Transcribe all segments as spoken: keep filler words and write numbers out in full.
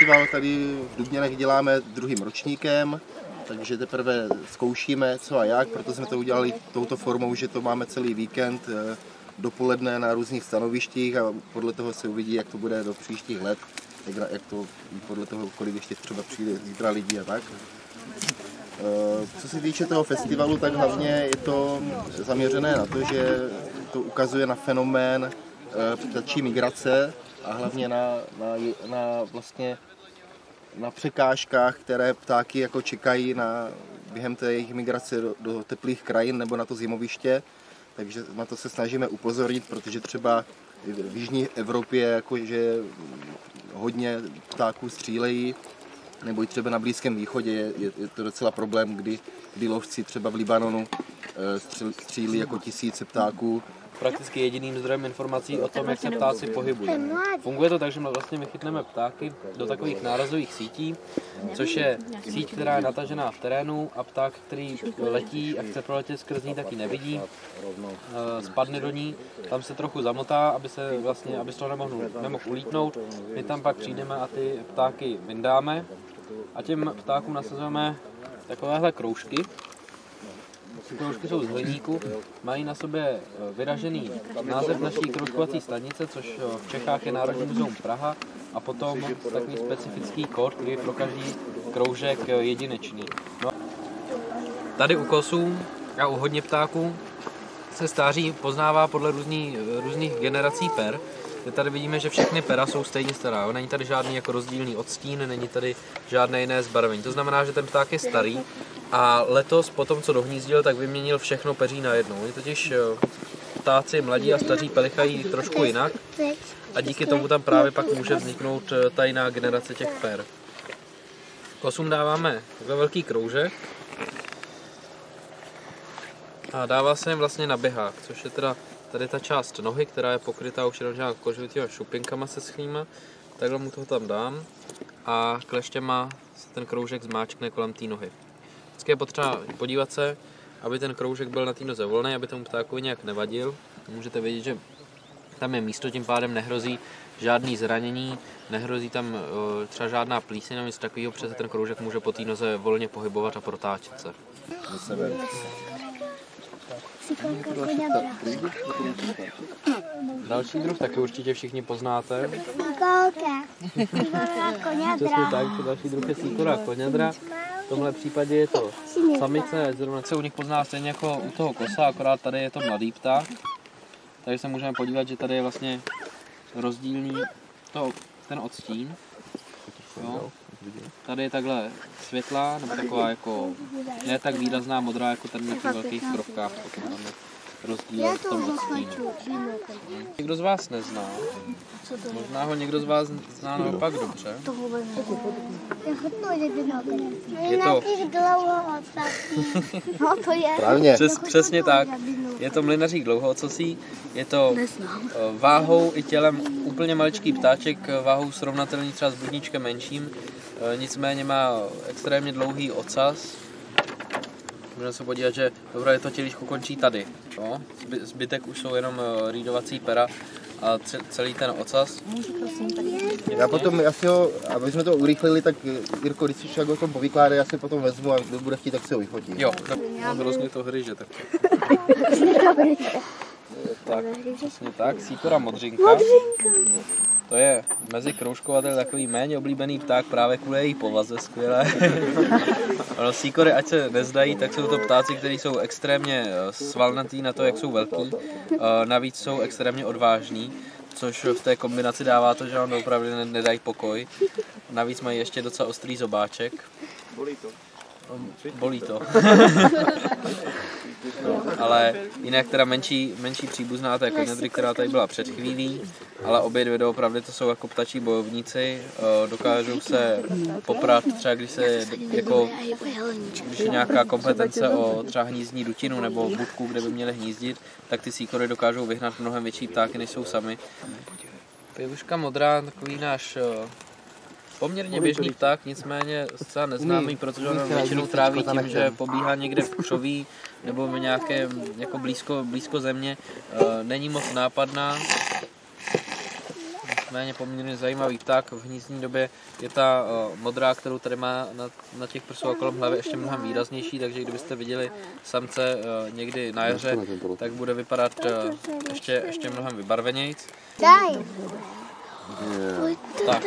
festival tady v Dubněnech děláme druhým ročníkem, takže teprve zkoušíme co a jak, proto jsme to udělali touto formou, že to máme celý víkend dopoledne na různých stanovištích a podle toho se uvidí, jak to bude do příštích let, jak, jak to podle toho, kolik ještě třeba přijde zítra lidí a tak. Co se týče toho festivalu, tak hlavně je to zaměřené na to, že to ukazuje na fenomén ptačí migrace a hlavně na, na, na, vlastně, na překážkách, které ptáky jako čekají na, během té jejich migrace do, do teplých krajin nebo na to zimoviště. Takže na to se snažíme upozornit, protože třeba v jižní Evropě jakože hodně ptáků střílejí, nebo i třeba na Blízkém východě je, je, je to docela problém, kdy, kdy lovci třeba v Libanonu střel, střílí jako tisíce ptáků. Prakticky jediným zdrojem informací o tom, jak se ptáci pohybují. Funguje to tak, že vlastně my chytneme ptáky do takových nárazových sítí, což je síť, která je natažená v terénu a pták, který letí a chce proletět skrz ní, taky nevidí, spadne do ní, tam se trochu zamotá, aby se vlastně, aby z toho nemohl, nemohl ulítnout. My tam pak přijdeme a ty ptáky vyndáme a těm ptákům nasazujeme takovéhle kroužky. Kroužky jsou z hliníku, mají na sobě vyražený název naší kroužkovací stanice, což v Čechách je Národní muzeum Praha, a potom takový specifický kód, který je pro každý kroužek jedinečný. No. Tady u kosů a u hodně ptáků se stáří poznává podle různý, různých generací per. Tady vidíme, že všechny pera jsou stejně stará. Není tady žádný jako rozdílný odstín, není tady žádné jiné zbarvení. To znamená, že ten pták je starý a letos po tom, co dohnízdil, tak vyměnil všechno peří najednou. Oni totiž ptáci mladí a staří pelichají trošku jinak a díky tomu tam právě pak může vzniknout ta jiná generace těch per. Kosům dáváme takhle velký kroužek a dává se jim vlastně na běhák, což je teda tady ta část nohy, která je pokrytá už jenom kožovitýma šupinkama se schlýma. Takhle mu toho tam dám a kleštěma se ten kroužek zmáčkne kolem té nohy. Vždycky je potřeba podívat se, aby ten kroužek byl na té noze volný, aby tomu ptákovi nějak nevadil. Můžete vědět, že tam je místo, tím pádem nehrozí žádný zranění, nehrozí tam třeba žádná plíseň, nic takového, přece ten kroužek může po té noze volně pohybovat a protáčet se. Další druh taky určitě všichni poznáte. Přesně tak, další druh je sýkora koňadra. V tomhle případě je to samice, zrovna se u nich pozná stejně jako u toho kosa, akorát tady je to mladý pták. Takže se můžeme podívat, že tady je vlastně rozdílný to, ten odstín. Jo. Tady je takhle světlá, nebo taková jako ne tak výrazná modrá jako tady na těch velkých krovkách. Rozdíl v tom odstínu. Někdo z vás nezná, možná ho někdo z vás zná naopak dobře. Je to... Přes, přesně tak. Je to mlynařík dlouhoocosý, je to váhou i tělem úplně maličký ptáček, váhou srovnatelný třeba s budníčkem menším, nicméně má extrémně dlouhý ocas. Můžeme se podívat, že dobré to tělíčko končí tady. No? Zbytek už jsou jenom rýdovací pera a celý ten ocas. Já potom, asi ho, aby jsme to urychlili, tak Jirko, když si však o tom povykládá, já si potom vezmu a kdo bude chtít, tak se ho vyfotí. Jo, tak no, hrozně to hryže. Tak. Tak, přesně tak, sýkora modřinka. To je mezi kroužkovateli takový méně oblíbený pták právě kvůli její povaze skvělé. Ono, sýkory, ať se nezdají, tak jsou to ptáci, kteří jsou extrémně svalnatý na to, jak jsou velký. Navíc jsou extrémně odvážní, což v té kombinaci dává to, že vám opravdu nedají pokoj. Navíc mají ještě docela ostrý zobáček. Bolí to. Bolí to. No, ale jinak teda menší, menší příbuzná, to je koňadry, která tady byla před chvílí, ale obě dvě doopravdy to jsou jako ptačí bojovníci, dokážou se poprat třeba když se jako, když je nějaká kompetence o třeba hnízdní dutinu nebo budku, kde by měly hnízdit, tak ty sýkory dokážou vyhnat mnohem větší ptáky, než jsou sami. Pěvuška modrá, takový náš poměrně běžný pták, nicméně zcela neznámý, protože on většinou tráví tím, že pobíhá někde v křoví nebo v nějakém jako blízko, blízko země. Není moc nápadná. nicméně poměrně zajímavý pták. V hnízdní době je ta uh, modrá, kterou tady má na, na těch prsou a kolem hlavy, ještě mnohem výraznější, takže kdybyste viděli samce uh, někdy na jaře, tak bude vypadat uh, ještě, ještě mnohem vybarvenějc. Tak.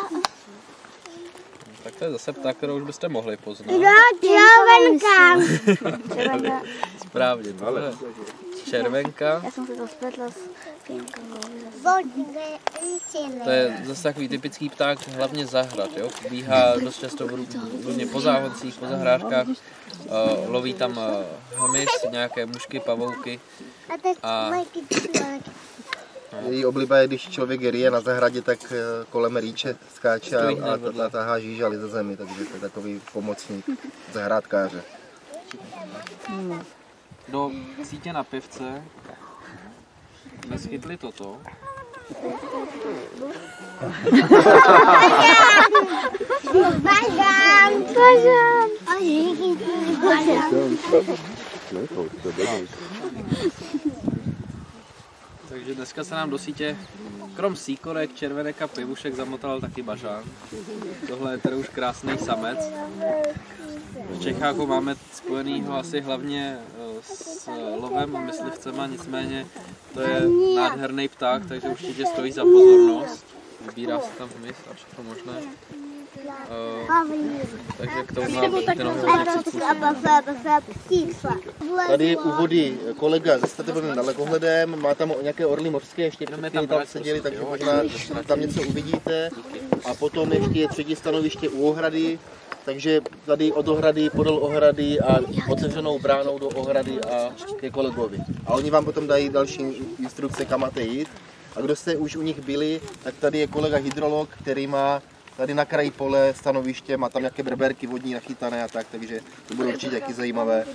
Tak to je zase pták, kterou už byste mohli poznat. Červenka! Správně, to je červenka. Já jsem si to spletla s pinkou. To je zase takový typický pták, hlavně zahrad, jo? Bíhá dost často různě po záhoncích, po zahrádkách, uh, loví tam uh, hmyz, nějaké mušky, pavouky a její obliba je, když člověk ryje na zahradě, tak kolem rýče skáče a, a tahá žížaly ze zemi, takže to je takový pomocník zahrádkáře. Do sítě na pivce jsme schytli toto. Bazán, bazán. Takže dneska se nám do sítě krom síkorek, červenek a pivušek zamotal taky bažán. Tohle je tedy už krásný samec. V Čecháku máme spojenýho asi hlavně s lovem a myslivcema, nicméně to je nádherný pták, takže určitě stojí za pozornost. Vybírá se tam hmyz a všechno možné. Uh, takže k tomu mám ten Tady u vody kolega se statebovým dalekohledem, má tam nějaké orly mořské, ještě tam, tam seděli, takže možná tam něco uvidíte. A potom ještě je třetí stanoviště u ohrady, takže tady od ohrady, podél ohrady a otevřenou bránou do ohrady a ke kolegovi. A oni vám potom dají další instrukce, kam máte jít. A kdo jste už u nich byli, tak tady je kolega hydrolog, který má tady na kraji pole stanoviště, má tam nějaké berberky vodní nachytané a tak, takže to bude určitě taky zajímavé.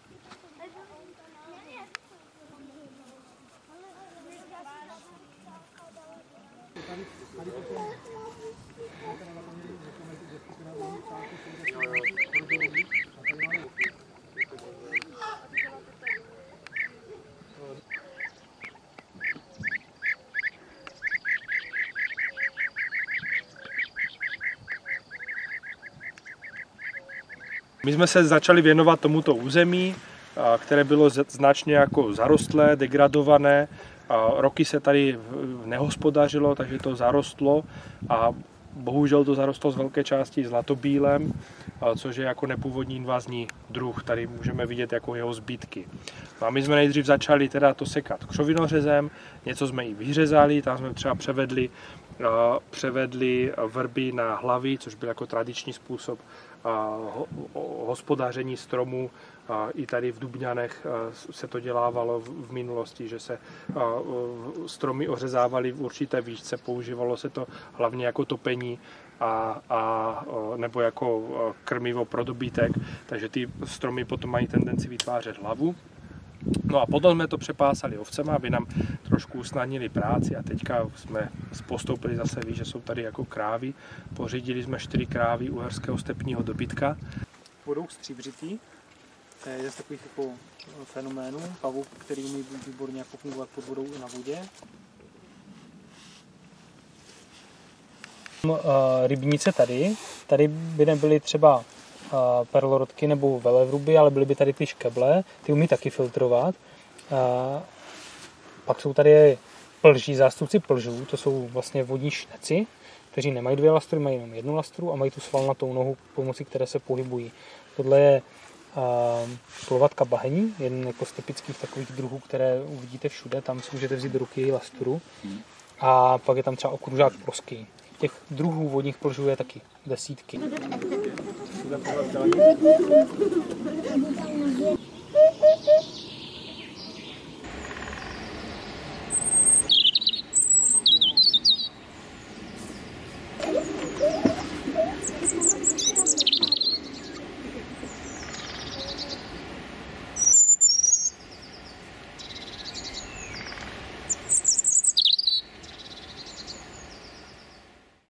My jsme se začali věnovat tomuto území, které bylo značně jako zarostlé, degradované. Roky se tady nehospodařilo, takže to zarostlo a bohužel to zarostlo z velké části zlatobílem, což je jako nepůvodní invazní druh. Tady můžeme vidět jako jeho zbytky. A my jsme nejdřív začali teda to sekat křovinořezem, něco jsme i vyřezali, tam jsme třeba převedli, převedli vrby na hlavy, což byl jako tradiční způsob hospodaření stromů. I tady v Dubňanech se to dělávalo v minulosti, že se stromy ořezávaly v určité výšce, používalo se to hlavně jako topení a, a nebo jako krmivo pro dobytek, takže ty stromy potom mají tendenci vytvářet hlavu. No a potom jsme to přepásali ovcema, aby nám trošku usnadnili práci a teďka jsme postoupili zase, víš, že jsou tady jako krávy. Pořídili jsme čtyři krávy uherského stepního dobytka. Vodou stříbřitý, to je z takových jako fenoménů, pavouk, který umí výborně jako fungovat pod vodou i na vodě. Rybníce tady, tady by nebyly třeba perlorodky nebo velevruby, ale byly by tady ty škeble, ty umí taky filtrovat. Pak jsou tady plží, zástupci plžů, to jsou vlastně vodní šneci, kteří nemají dvě lastry, mají jenom jednu lastru a mají tu svalnatou nohu, pomocí které se pohybují. Tohle je plovatka bahení, jeden jako z typických takových druhů, které uvidíte všude, tam si můžete vzít do ruky její lastru. A pak je tam třeba okružák ploský. Těch druhů vodních plžů je taky desítky.